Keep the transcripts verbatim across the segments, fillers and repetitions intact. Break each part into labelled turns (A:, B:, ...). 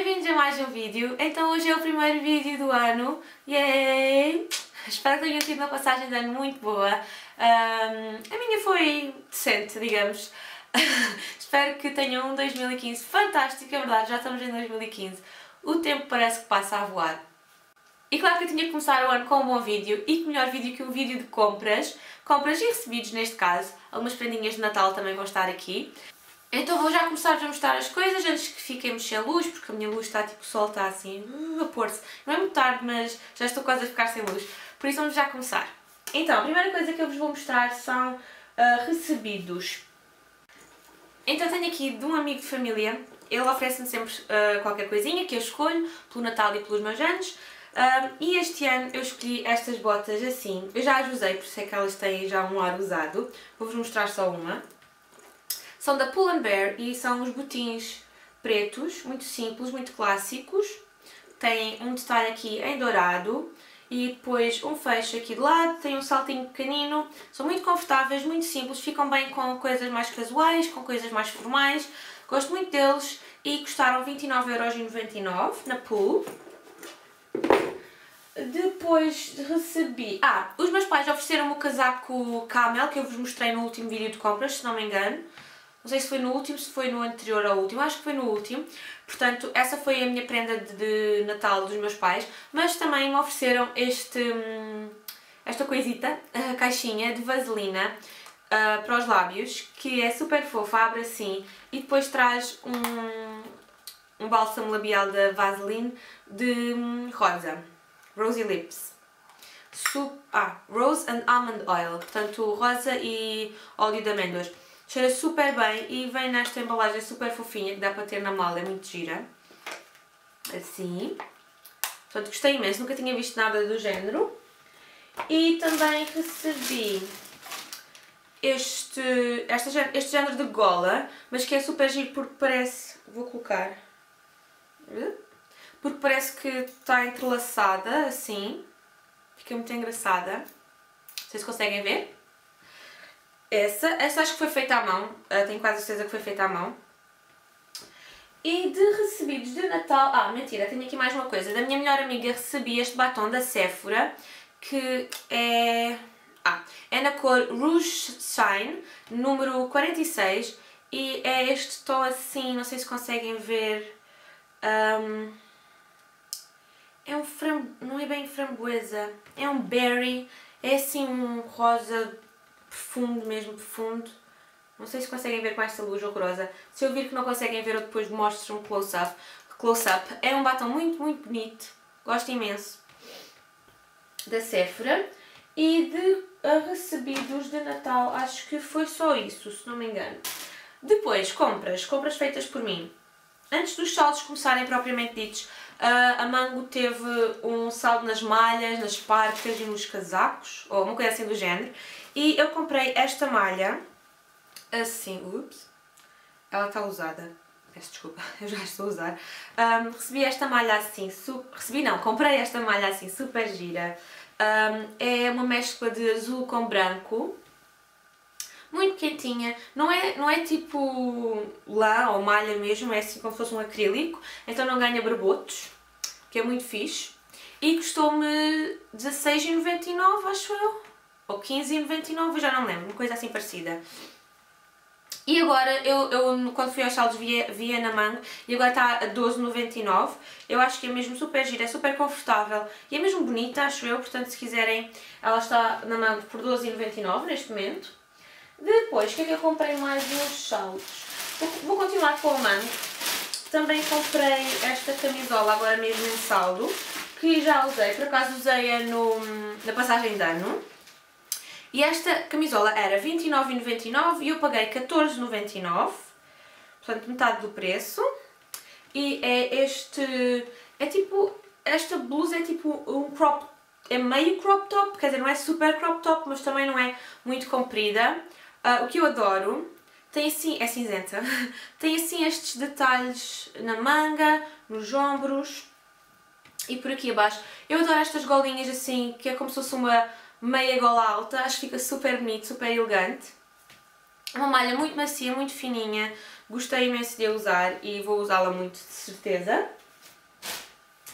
A: bem-vindos a mais um vídeo. Então hoje é o primeiro vídeo do ano. Yay! Espero que tenham tido uma passagem de ano muito boa. Um, a minha foi decente, digamos. Espero que tenham um dois mil e quinze fantástico, é verdade, já estamos em dois mil e quinze. O tempo parece que passa a voar. E claro que eu tinha que começar o ano com um bom vídeo, e que melhor vídeo que um vídeo de compras. Compras e recebidos neste caso. Algumas prendinhas de Natal também vão estar aqui. Então vou já começar a mostrar as coisas antes que fiquemos sem luz, porque a minha luz está tipo, o sol está assim uh, a pôr-se. Não é muito tarde, mas já estou quase a ficar sem luz. Por isso vamos já começar. Então, a primeira coisa que eu vos vou mostrar são uh, recebidos. Então tenho aqui de um amigo de família. Ele oferece-me sempre uh, qualquer coisinha que eu escolho, pelo Natal e pelos meus anos. Uh, e este ano eu escolhi estas botas assim. Eu já as usei, por isso é que elas têm já um ar usado. Vou-vos mostrar só uma. São da Pull and Bear e são os botins pretos, muito simples, muito clássicos. Tem um detalhe aqui em dourado e depois um fecho aqui de lado, tem um saltinho pequenino. São muito confortáveis, muito simples, ficam bem com coisas mais casuais, com coisas mais formais. Gosto muito deles e custaram vinte e nove euros e noventa e nove na Pull. Depois recebi... Ah, os meus pais ofereceram-me o casaco Camel, que eu vos mostrei no último vídeo de compras, se não me engano. Não sei se foi no último, se foi no anterior ao último, acho que foi no último. Portanto, essa foi a minha prenda de Natal dos meus pais. Mas também me ofereceram este, esta coisita, a caixinha de vaselina uh, para os lábios, que é super fofa, abre assim e depois traz um, um bálsamo labial da Vaseline de rosa, Rosy Lips. Sup ah, Rose and Almond Oil, portanto rosa e óleo de amêndoas. Cheira super bem e vem nesta embalagem super fofinha que dá para ter na mala, é muito gira. Assim. Portanto, gostei imenso, nunca tinha visto nada do género. E também recebi este, este, este género de gola, mas que é super giro porque parece... Vou colocar... Porque parece que está entrelaçada, assim. Fica muito engraçada. Vocês conseguem ver? Essa, essa acho que foi feita à mão, uh, tenho quase certeza que foi feita à mão. E de recebidos de Natal... Ah, mentira, tenho aqui mais uma coisa. Da minha melhor amiga recebi este batom da Sephora, que é... Ah, é na cor Rouge Shine, número quarenta e seis. E é este tom assim, não sei se conseguem ver. Um, é um fram... não é bem framboesa, é um berry. É assim um rosa... profundo, mesmo profundo. Não sei se conseguem ver com esta luz horrorosa. Se eu vir que não conseguem ver, eu depois mostro um close-up. Close-up. É um batom muito, muito bonito. Gosto imenso. Da Sephora. E de uh, recebidos de Natal, acho que foi só isso, se não me engano. Depois, compras. Compras feitas por mim. Antes dos saldos começarem propriamente ditos, uh, a Mango teve um saldo nas malhas, nas parcas e nos casacos, ou uma coisa assim do género. E eu comprei esta malha, assim, ups, ela está usada, peço desculpa, eu já estou a usar. Um, recebi esta malha assim, su recebi não, comprei esta malha assim, super gira. Um, é uma mescla de azul com branco, muito quentinha, não é, não é tipo lã ou malha mesmo, é assim como se fosse um acrílico, então não ganha barbotos, que é muito fixe. E custou-me dezasseis e noventa e nove, acho eu. Ou quinze e noventa e nove, já não me lembro, uma coisa assim parecida. E agora, eu, eu quando fui aos saldos via, via na Mango, e agora está a doze e noventa e nove. Eu acho que é mesmo super gira, é super confortável e é mesmo bonita, acho eu, portanto se quiserem, ela está na Mango por doze e noventa e nove neste momento. Depois, o que é que eu comprei mais nos saldos? Vou, vou continuar com a Mango. Também comprei esta camisola agora mesmo em saldo, que já usei, por acaso usei-a na passagem de ano. E esta camisola era vinte e nove e noventa e nove e eu paguei catorze e noventa e nove, portanto metade do preço. E é este, é tipo, esta blusa é tipo um crop, é meio crop top, quer dizer, não é super crop top, mas também não é muito comprida. Uh, o que eu adoro, tem assim, é cinzenta, tem assim estes detalhes na manga, nos ombros e por aqui abaixo. Eu adoro estas golinhas assim, que é como se fosse uma meia gola alta, acho que fica super bonito, super elegante. Uma malha muito macia, muito fininha, gostei imenso de a usar e vou usá-la muito de certeza.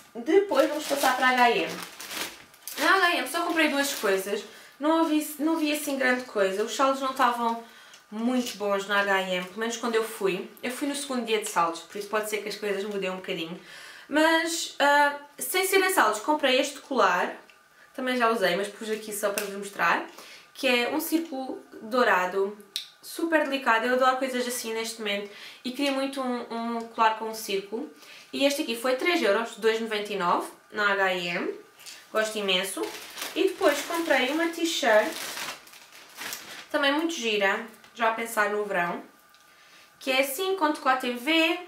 A: Depois vamos passar para a H e M. Na H e M só comprei duas coisas, não vi, não vi assim grande coisa, os saldos não estavam muito bons na H e M, pelo menos quando eu fui. Eu fui no segundo dia de saldos, por isso pode ser que as coisas mudem um bocadinho. Mas, uh, sem serem saldos, comprei este colar, também já usei, mas pus aqui só para vos mostrar, que é um círculo dourado, super delicado. Eu adoro coisas assim neste momento e queria muito um, um colar com um círculo. E este aqui foi três euros, dois vírgula noventa e nove na H e M, gosto imenso. E depois comprei uma t-shirt, também muito gira, já a pensar no verão, que é assim, com decote em V,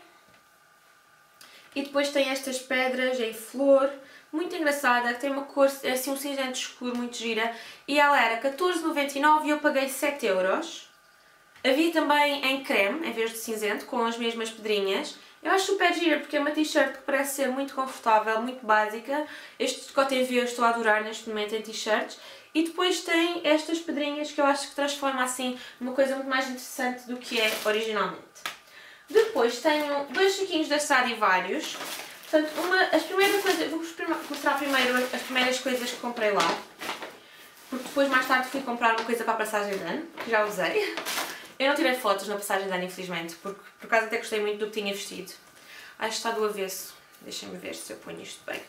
A: e depois tem estas pedras em flor, muito engraçada, que tem uma cor, assim um cinzento escuro, muito gira, e ela era catorze vírgula noventa e nove e eu paguei sete euros. Havia também em creme, em vez de cinzento, com as mesmas pedrinhas. Eu acho super gira, porque é uma t-shirt que parece ser muito confortável, muito básica. Este decote em V eu estou a adorar neste momento em t-shirts. E depois tem estas pedrinhas que eu acho que transforma assim numa coisa muito mais interessante do que é originalmente. Depois tenho dois saquinhos da Stradivarius. Portanto, uma, as primeiras coisas, vou mostrar primeiro as primeiras coisas que comprei lá. Porque depois mais tarde fui comprar uma coisa para a passagem de ano, que já usei. Eu não tirei fotos na passagem de ano, infelizmente, porque por acaso até gostei muito do que tinha vestido. Acho que está do avesso. Deixem-me ver se eu ponho isto bem.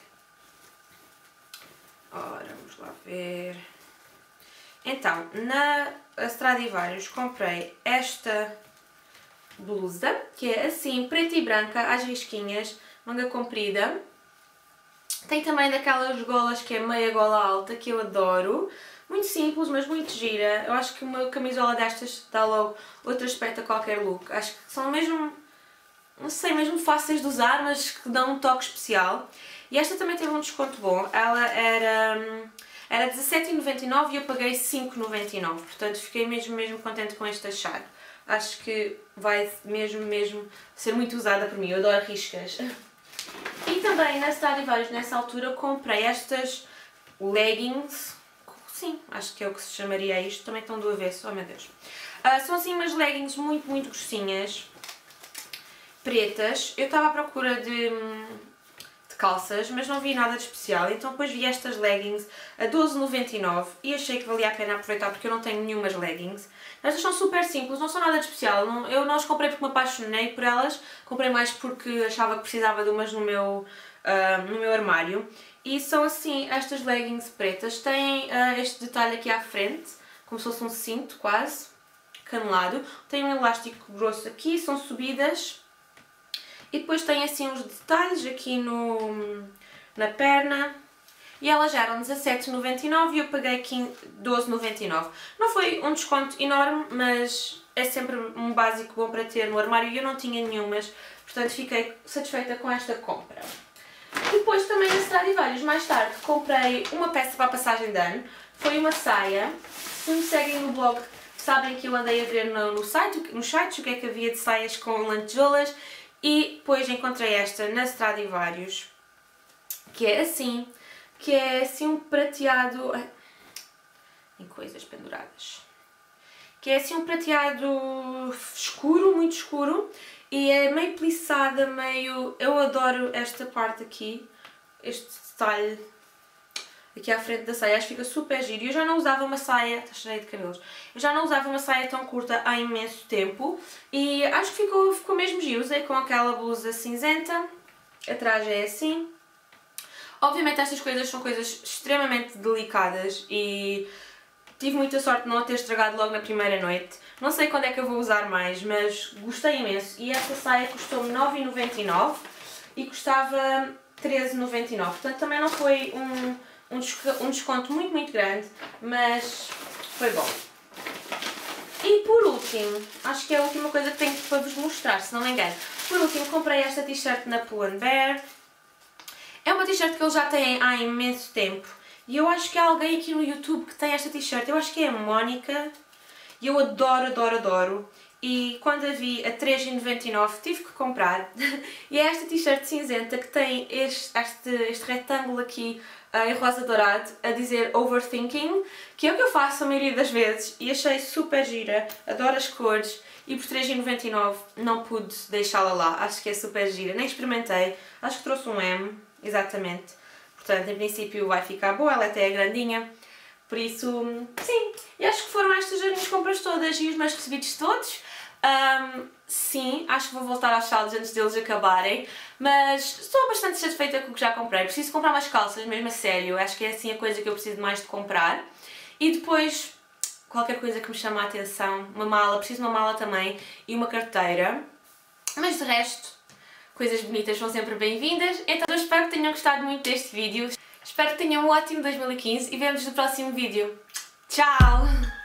A: Ora, vamos lá ver. Então, na Stradivarius comprei esta blusa, que é assim, preta e branca, às risquinhas, manga comprida. Tem também daquelas golas que é meia gola alta, que eu adoro. Muito simples, mas muito gira. Eu acho que uma camisola destas dá logo outro aspecto a qualquer look. Acho que são mesmo, não sei, mesmo fáceis de usar, mas que dão um toque especial. E esta também teve um desconto bom. Ela era, era dezassete vírgula noventa e nove e eu paguei cinco vírgula noventa e nove. Portanto, fiquei mesmo, mesmo contente com este achado. Acho que vai mesmo, mesmo ser muito usada por mim. Eu adoro riscas. E também na Stradivarius, nessa altura, comprei estas leggings. Sim, acho que é o que se chamaria isto. Também estão do avesso, oh meu Deus. Uh, são assim umas leggings muito, muito grossinhas, pretas. Eu estava à procura de, de calças, mas não vi nada de especial. Então depois vi estas leggings a doze vírgula noventa e nove e achei que valia a pena aproveitar porque eu não tenho nenhumas leggings. Estas são super simples, não são nada de especial. Não, eu não as comprei porque me apaixonei por elas. Comprei mais porque achava que precisava de umas no meu, uh, no meu armário. E são assim, estas leggings pretas, têm uh, este detalhe aqui à frente, como se fosse um cinto quase, canelado. Tem um elástico grosso aqui, são subidas. E depois tem assim uns detalhes aqui no, na perna. E elas já eram dezassete vírgula noventa e nove e eu paguei doze vírgula noventa e nove. Não foi um desconto enorme, mas é sempre um básico bom para ter no armário e eu não tinha nenhumas. Portanto fiquei satisfeita com esta compra. Depois também na Stradivarius, mais tarde, comprei uma peça para a passagem de ano. Foi uma saia. Se me seguem no blog, sabem que eu andei a ver no, no site, nos sites o que é que havia de saias com lantejoulas. E depois encontrei esta na Stradivarius, que é assim, que é assim um prateado... em coisas penduradas. Que é assim um prateado escuro, muito escuro. E é meio plissada, meio... Eu adoro esta parte aqui, este detalhe aqui à frente da saia, acho que fica super giro. Eu já não usava uma saia... Está cheia de cabelos. Eu já não usava uma saia tão curta há imenso tempo e acho que ficou, ficou mesmo giro. Usei com aquela blusa cinzenta, atrás é assim. Obviamente estas coisas são coisas extremamente delicadas e tive muita sorte de não a ter estragado logo na primeira noite. Não sei quando é que eu vou usar mais, mas gostei imenso. E esta saia custou-me nove vírgula noventa e nove e custava treze vírgula noventa e nove. Portanto também não foi um, um desconto muito, muito grande, mas foi bom. E por último, acho que é a última coisa que tenho para vos mostrar, se não me engano. Por último, comprei esta t-shirt na Pull and Bear. É uma t-shirt que eles já têm há imenso tempo. E eu acho que há alguém aqui no YouTube que tem esta t-shirt. Eu acho que é a Mónica. E eu adoro, adoro, adoro. E quando a vi a três vírgula noventa e nove tive que comprar. E é esta t-shirt cinzenta que tem este, este, este retângulo aqui uh, em rosa dourado a dizer Overthinking, que é o que eu faço a maioria das vezes. E achei super gira, adoro as cores. E por três vírgula noventa e nove não pude deixá-la lá. Acho que é super gira. Nem experimentei. Acho que trouxe um M. exatamente. Portanto, em princípio vai ficar boa, ela até é grandinha. Por isso, sim, e acho que foram estas as minhas compras todas e os meus recebidos todos. Um, sim, acho que vou voltar aos saldos antes deles acabarem, mas estou bastante satisfeita com o que já comprei. Preciso comprar umas calças, mesmo a sério, acho que é assim a coisa que eu preciso mais de comprar. E depois, qualquer coisa que me chame a atenção, uma mala, preciso de uma mala também e uma carteira. Mas de resto, coisas bonitas são sempre bem-vindas. Então eu espero que tenham gostado muito deste vídeo. Espero que tenham um ótimo dois mil e quinze e vemo-nos no próximo vídeo. Tchau!